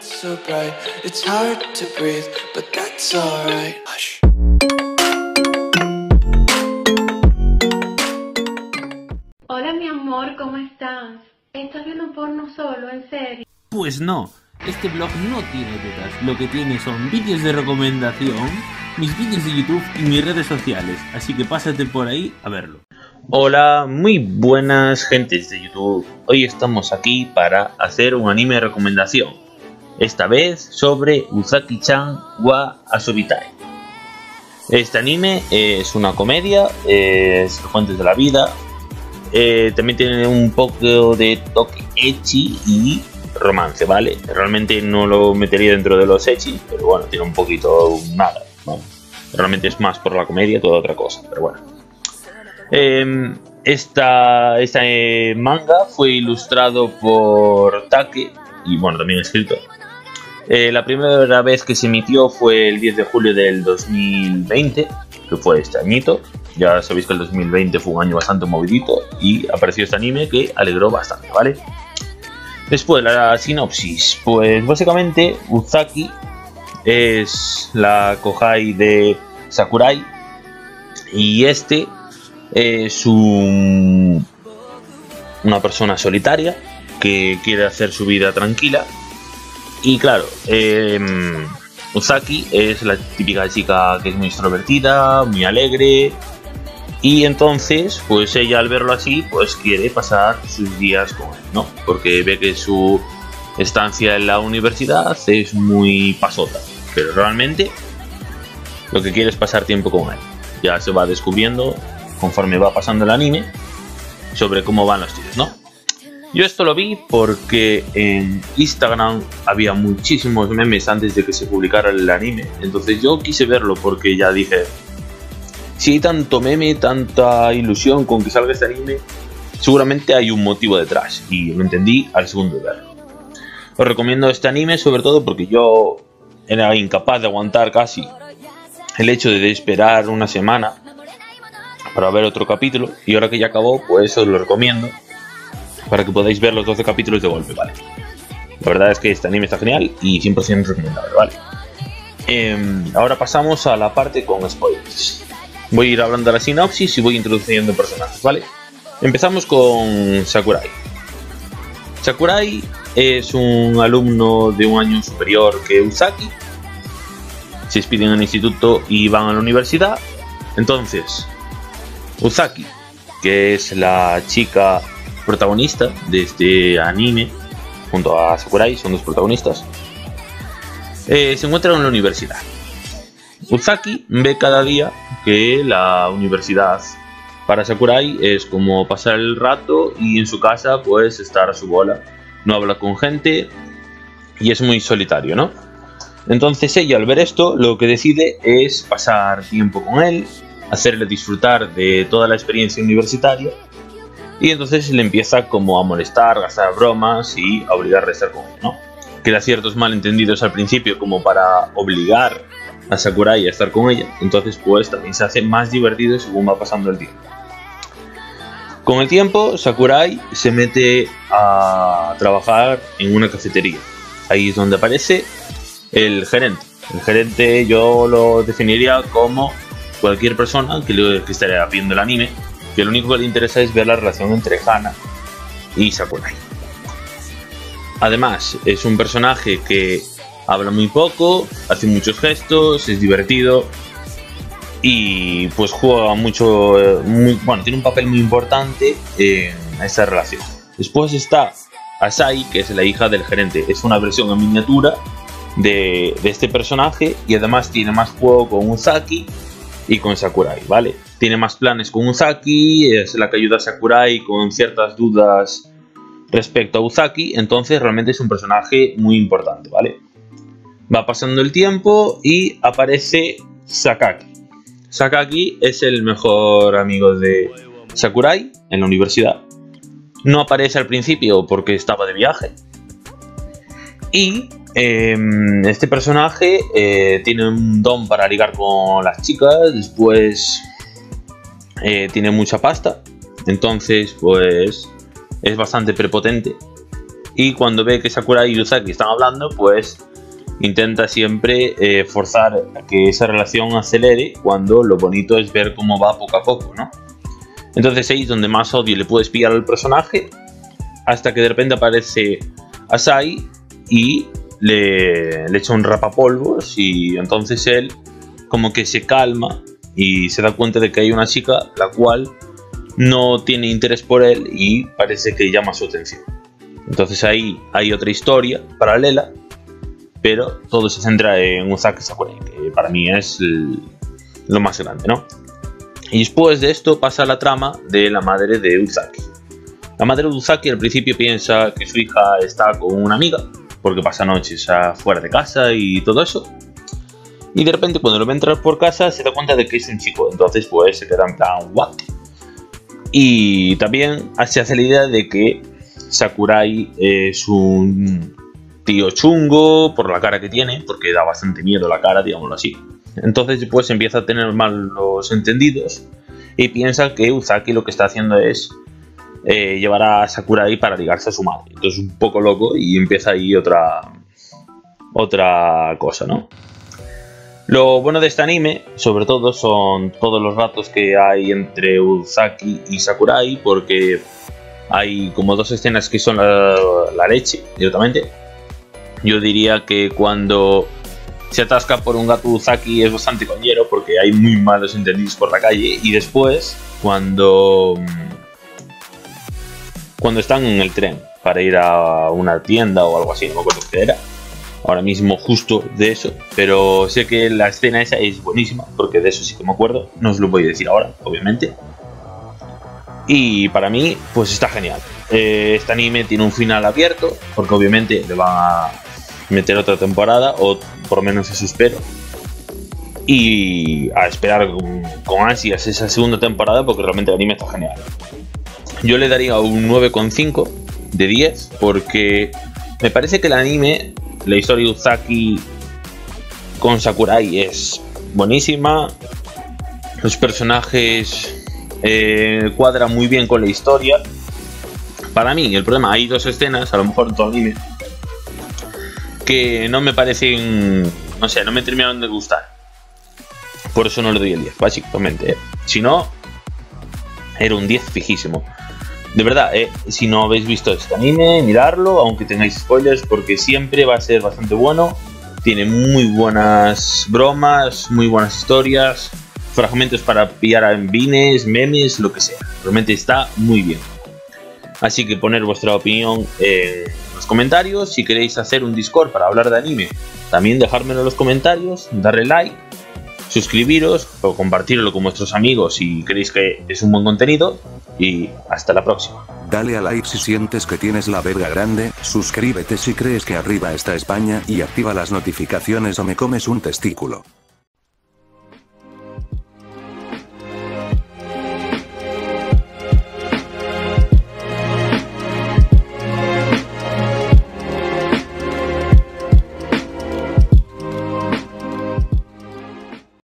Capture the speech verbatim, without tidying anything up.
so bright. It's hard to breathe, but that's alright. Hush. Hola mi amor, ¿cómo estás? ¿Estás viendo porno solo, en serio? Pues no, este blog no tiene tetas, lo que tiene son vídeos de recomendación, mis vídeos de YouTube y mis redes sociales, así que pásate por ahí a verlo. Hola, muy buenas gentes de YouTube, hoy estamos aquí para hacer un anime de recomendación, esta vez sobre Uzaki-chan wa Asobitai. Este anime es una comedia, es Fuentes de la Vida, eh, también tiene un poco de toque ecchi y romance, ¿vale? Realmente no lo metería dentro de los ecchi, pero bueno, tiene un poquito nada, ¿no? Realmente es más por la comedia que otra cosa, pero bueno. Eh, esta, esta eh, manga fue ilustrado por Take y bueno, también escrito. Eh, la primera vez que se emitió fue el diez de julio del dos mil veinte, que fue este añito. Ya sabéis que el dos mil veinte fue un año bastante movidito y apareció este anime que alegró bastante, ¿vale? Después la sinopsis, pues básicamente Uzaki es la Kohai de Sakurai y este es un, una persona solitaria que quiere hacer su vida tranquila y claro, eh, Uzaki es la típica chica que es muy extrovertida, muy alegre y entonces pues ella al verlo así pues quiere pasar sus días con él, ¿no? Porque ve que su estancia en la universidad es muy pasota, pero realmente lo que quiere es pasar tiempo con él. Ya se va descubriendo conforme va pasando el anime sobre cómo van los tiros, ¿no? Yo esto lo vi porque en Instagram había muchísimos memes antes de que se publicara el anime, entonces yo quise verlo porque ya dije, si hay tanto meme, tanta ilusión con que salga este anime, seguramente hay un motivo detrás y lo entendí al segundo de verlo. Os recomiendo este anime sobre todo porque yo era incapaz de aguantar casi el hecho de esperar una semana para ver otro capítulo y ahora que ya acabó pues os lo recomiendo para que podáis ver los doce capítulos de golpe, ¿vale? La verdad es que este anime está genial y cien por ciento recomendable, ¿vale? Eh, ahora pasamos a la parte con spoilers. Voy a ir hablando de la sinopsis y voy introduciendo personajes, ¿vale? Empezamos con Sakurai. Sakurai es un alumno de un año superior que Uzaki. Se despiden en el instituto y van a la universidad. Entonces, Uzaki, que es la chica protagonista de este anime, junto a Sakurai, son dos protagonistas, eh, se encuentran en la universidad. Uzaki ve cada día que la universidad para Sakurai es como pasar el rato y en su casa pues estar a su bola, no habla con gente y es muy solitario, ¿no? Entonces ella al ver esto lo que decide es pasar tiempo con él, hacerle disfrutar de toda la experiencia universitaria y entonces le empieza como a molestar, a gastar bromas y a obligarle a estar con él, ¿no? Queda ciertos malentendidos al principio como para obligar a Sakurai a estar con ella, entonces pues también se hace más divertido según va pasando el tiempo. Con el tiempo Sakurai se mete a trabajar en una cafetería, ahí es donde aparece el gerente. El gerente yo lo definiría como cualquier persona que, le, que estaría viendo el anime, que lo único que le interesa es ver la relación entre Hana y Sakurai. Además es un personaje que habla muy poco, hace muchos gestos, es divertido y pues juega mucho, muy, bueno, tiene un papel muy importante en esta relación. Después está Asai, que es la hija del gerente, es una versión en miniatura de, de este personaje y además tiene más juego con Uzaki y con Sakurai, ¿vale? Tiene más planes con Uzaki, es la que ayuda a Sakurai con ciertas dudas respecto a Uzaki, entonces realmente es un personaje muy importante, ¿vale? Va pasando el tiempo y aparece Sakaki. Sakaki es el mejor amigo de Sakurai en la universidad. No aparece al principio porque estaba de viaje. Y eh, este personaje eh, tiene un don para ligar con las chicas. Después eh, tiene mucha pasta. Entonces pues es bastante prepotente. y cuando ve que Sakurai y Uzaki están hablando, pues intenta siempre eh, forzar a que esa relación acelere, cuando lo bonito es ver cómo va poco a poco, ¿no? Entonces ahí es donde más odio le puedes pillar al personaje, hasta que de repente aparece Asai y le, le echa un rapapolvos, y entonces él como que se calma y se da cuenta de que hay una chica la cual no tiene interés por él y parece que llama su atención. Entonces ahí hay otra historia paralela, pero todo se centra en Uzaki Sakurai, que para mí es el, lo más grande, ¿no? Y después de esto pasa la trama de la madre de Uzaki. La madre de Uzaki al principio piensa que su hija está con una amiga, porque pasa noches fuera de casa y todo eso. Y de repente cuando lo ve entrar por casa se da cuenta de que es un chico, entonces pues se queda en plan what. Y también se hace la idea de que Sakurai es un tío chungo por la cara que tiene, porque da bastante miedo la cara, digámoslo así. Entonces pues empieza a tener malos entendidos y piensa que Uzaki lo que está haciendo es eh, llevar a Sakurai para ligarse a su madre. Entonces un poco loco y empieza ahí otra, otra cosa, ¿no? Lo bueno de este anime, sobre todo, son todos los ratos que hay entre Uzaki y Sakurai, porque hay como dos escenas que son la, la leche, directamente. Yo diría que cuando se atasca por un gato Uzaki es bastante coñero, porque hay muy malos entendidos por la calle. Y después, cuando, cuando están en el tren para ir a una tienda o algo así, no me acuerdo qué era ahora mismo justo de eso, pero sé que la escena esa es buenísima, porque de eso sí que me acuerdo. No os lo voy a decir ahora, obviamente. Y para mí, pues está genial. Eh, este anime tiene un final abierto, porque obviamente le van a meter otra temporada, o por lo menos eso espero. Y a esperar con, con ansias esa segunda temporada, porque realmente el anime está genial. Yo le daría un nueve coma cinco de diez, porque me parece que el anime, la historia de Uzaki con Sakurai es buenísima. Los personajes eh, cuadran muy bien con la historia. Para mí, el problema, hay dos escenas, a lo mejor en todo el anime, que no me parecen, no sé, no me terminaron de gustar. Por eso no le doy el diez, básicamente. ¿eh? Si no, era un diez fijísimo. De verdad, eh, si no habéis visto este anime, miradlo, aunque tengáis spoilers, porque siempre va a ser bastante bueno. Tiene muy buenas bromas, muy buenas historias, fragmentos para pillar a vines, memes, lo que sea. Realmente está muy bien. Así que poner vuestra opinión en los comentarios. Si queréis hacer un Discord para hablar de anime, también dejármelo en los comentarios, darle like, suscribiros o compartirlo con vuestros amigos si creéis que es un buen contenido. Y hasta la próxima. Dale a like si sientes que tienes la verga grande, suscríbete si crees que arriba está España y activa las notificaciones o me comes un testículo.